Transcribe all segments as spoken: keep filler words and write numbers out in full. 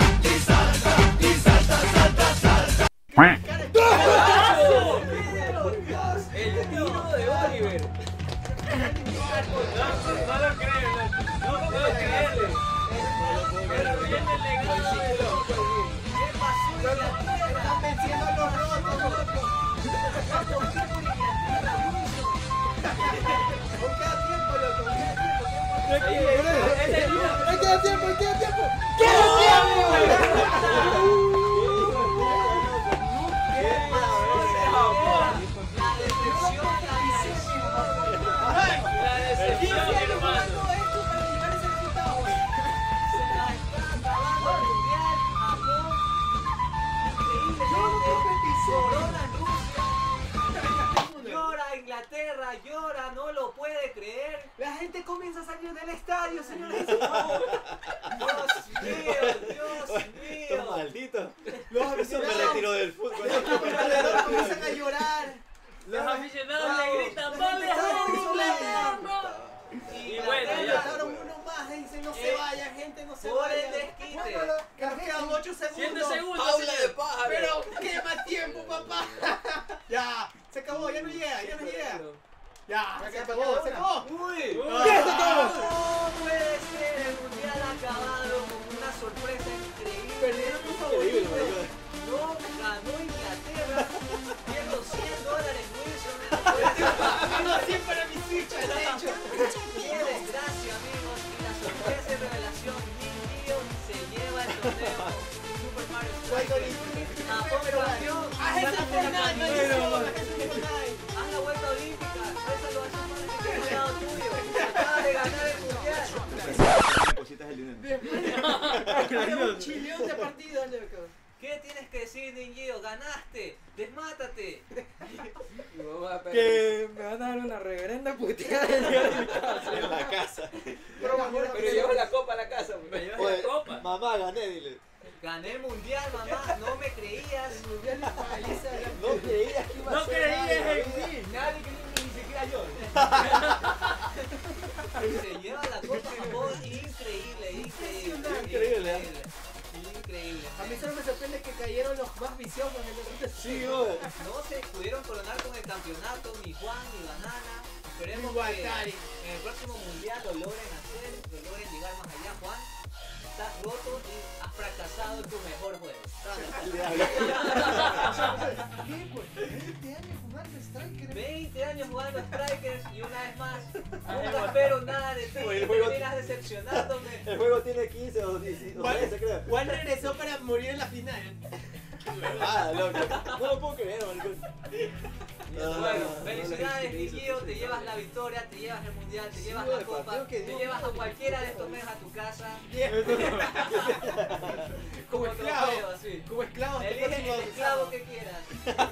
y salta. El tiro de Oliver. No, no lo creo, loco. No puedo creerle. Pero viene el legado de loco. ¿Qué pasó en la tierra? Están venciendo a los rotos, loco. ¿Por qué con Inglaterra, Wilson? Con cada tiempo, loco, con cada tiempo. Es el día. ¡Ahí queda tiempo! ¡Ahí queda tiempo! La decepción, la decepción. La decepción, hermano. Se la está acabando el mundial. Japón, increíblemente, corona Rusia. Llora Inglaterra, llora, no lo puede creer. La gente comienza a salir del estadio, señores. Dios mío, Dios Estos mío. malditos. Los Eso me aficionados retiró del fútbol. alrededor comienzan a llorar. Los aficionados le gritan, La ¡vale, gente vamos, está Inglaterra! Y Y bueno, ya. Mataron uno más y dicen no se Eh, vaya, gente, no se por vaya. el desquite. Que nos quedan ocho segundos. Siete segundos, Jaula de señor. pájaro. Pero quema tiempo, papá. Ya, se acabó, ya no llega, ya no llega. Ya, se acabó, se acabó. Uy, Uy. ¡Ya se acabó! no puede ser, el mundial acabado con una sorpresa increíble. Perdieron tu Increíble, favorito. marico. No ganó Inglaterra, pierdo cien dólares Wilson. No, siempre para mi Switch, de hecho. Qué desgracia, amigos. Y la sorpresa y revelación, Nintendo se lleva el torneo Super Mario Cuando Strikers. Japón campeón. haz esa Fortnite, maldición, haz esa Fortnite. Haz la vuelta olímpica. Esa lo hace más que el lado tuyo. Acabas de ganar el mundial. Depositas el dinero. Hay un chillón de partidos, loco. ¿Qué tienes que decir, Ninjio? ¡Ganaste! ¡Desmátate! Que me van a dar una reverenda puteada el día de mi casa. En la casa. Pero llevo la copa a la casa, me llevas la Oye, copa. mamá, gané, dile. Gané el mundial, mamá. No me creías. El mundial de paliza. No creías que iba a No ser creías nada, en vida. mí. Nadie que ni siquiera yo. Se lleva la copa Japón. Increíble, increíble. Increíble, ¿eh? Increíble. A mí solo me sorprende que cayeron los más viciosos en el Sí, oye. No se pudieron coronar con el campeonato ni Juan ni Banana. Esperemos Igual, que Cari. en el próximo mundial lo logren hacer, lo logren llegar más allá. Juan, estás roto y has fracasado en tu mejor juego. El diablo. ¿Qué? Pues veinte años jugando Striker. veinte años jugando Strikers y una vez más, nunca espero nada de ti. Oye, el juego- Terminas decepcionándome. El juego tiene quince o dieciséis, o trece, creo. Juan regresó para morir en la final. Ah, loco. No lo puedo creer, maricón. No, Bueno, no, no, felicidades, no, Guillo, te llevas la victoria, te llevas el mundial, te Sí, llevas güey, la copa, partido que te dio. llevas a cualquiera de estos meses a tu casa. Como Como esclavo. trofeo, así. Como esclavo hasta el Elige próximo el esclavo sábado. que quieras.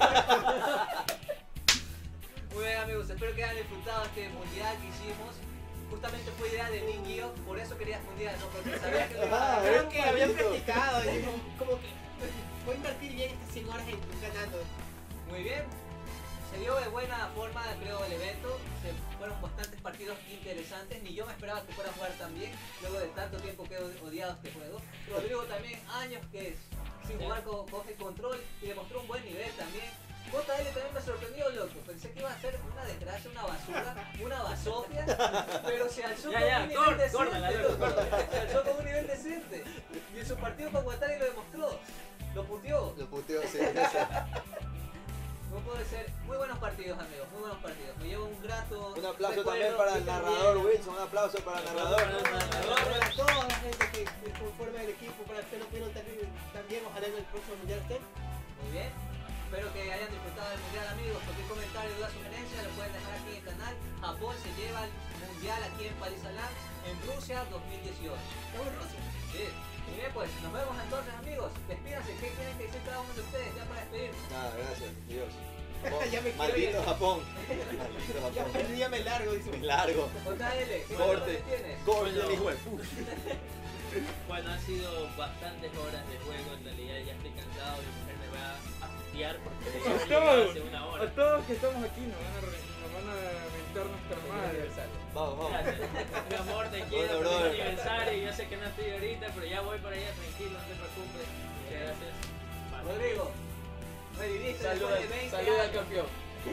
Muy bien, amigos, espero que hayan disfrutado este mundial que hicimos. Justamente fue idea de Ninkio, por eso querías mundial, ¿no? Porque sabía que lo iba a Ah, ganar. Creo que habían practicado y dijo, como que pues, voy a invertir bien estas cien horas en ganando. Muy bien. Se dio de buena forma, creo, el evento. Se fueron bastantes partidos interesantes. Ni yo me esperaba que fuera a jugar tan bien. Luego de tanto tiempo que he odiado este juego. Rodrigo también, años que sin jugar con coge control y demostró un buen nivel también. J L también me sorprendió, loco. Pensé que iba a ser una desgracia, una basura, una basofia. Pero se alzó Ya, con ya, un nivel cor- decente. córtala, loco, loco. Se alzó con un nivel decente. Y en su partido con Watari lo demostró. Lo puteó. Lo puteo, sí. No puede ser. Muy buenos partidos, amigos. Muy buenos partidos. Me llevo un grato. Un aplauso recuerdo. también para el Yo narrador también. Wilson, un aplauso para el narrador. Para toda la gente que que conforma el equipo, para que no pudieron también, ojalá en el próximo mundial estén. Muy bien. Espero que hayan disfrutado del mundial, amigos. Cualquier comentario, duda, sugerencia lo pueden dejar aquí en el canal. Japón se lleva el mundial aquí en Palisalán en Rusia dos mil dieciocho. Estamos en Rusia. Sí. Muy bien, pues nos vemos entonces, amigos. Despídanse. ¿Qué tienen que decir cada uno de ustedes ya para despedirnos? Nada, gracias, Dios. Ya me quiero Maldito ir. Japón. Maldito Ya Japón. el día me largo, dice. Muy largo. J L, ¿qué Corte. mensaje tienes? Corte, hijo de puta. Bueno, han sido bastantes horas de juego, en realidad ya estoy cansado, mi mujer me va a putear porque debe haber llegado hace una hora. A todos que estamos aquí nos van a, re- nos van a mentar nuestra madre. Vamos, vamos. Gracias. Mi amor, te quiero, Bueno, feliz brother. aniversario, yo sé que no estoy ahorita, pero ya voy para allá, tranquilo, no te preocupes. Muchas gracias. Vale. Rodrigo. Bueno, y viste, Saluda, después de veinte saluda al años. campeón.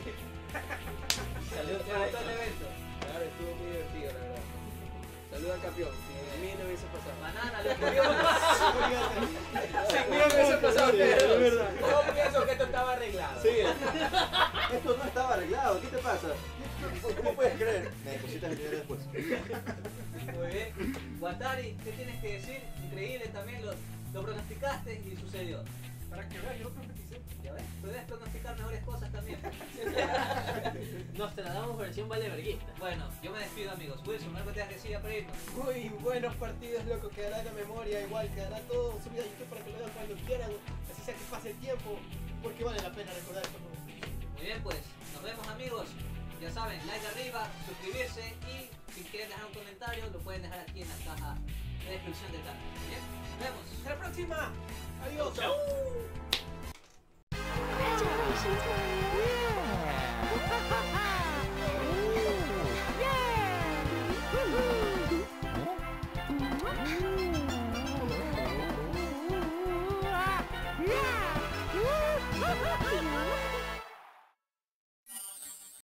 Saluda ¿Te gustó el evento? Claro, estuvo muy divertido, la verdad. Saluda al campeón. Sin mí no hubiese pasado. Banana, lo escribió. Sin mí no hubiese pasado. Es verdad. Yo pienso que esto estaba arreglado. Sí, esto no estaba arreglado, ¿qué te pasa? ¿Cómo puedes creer? Me depositas el dinero después. Muy bien. Guatari, ¿qué tienes que decir? Increíble también, lo, lo pronosticaste y sucedió. Para que veas, yo profeticé. ¿Ya ves? Puedes pronosticar mejores cosas también. Nos tratamos versión valeverguista. Bueno, yo me despido, amigos. Wilson, algo te das que decir ya para irnos. Muy buenos partidos, loco, quedará en la memoria, igual quedará todo subido a YouTube para que lo vean cuando quieran, así sea que pase el tiempo, porque vale la pena recordar estos momentos. Muy bien, pues, nos vemos, amigos. Ya saben, like arriba, suscribirse y si quieren dejar un comentario lo pueden dejar aquí en la caja de descripción del canal. Bien, nos vemos. Hasta la próxima. Adiós. Chau. Congratulations, Mario.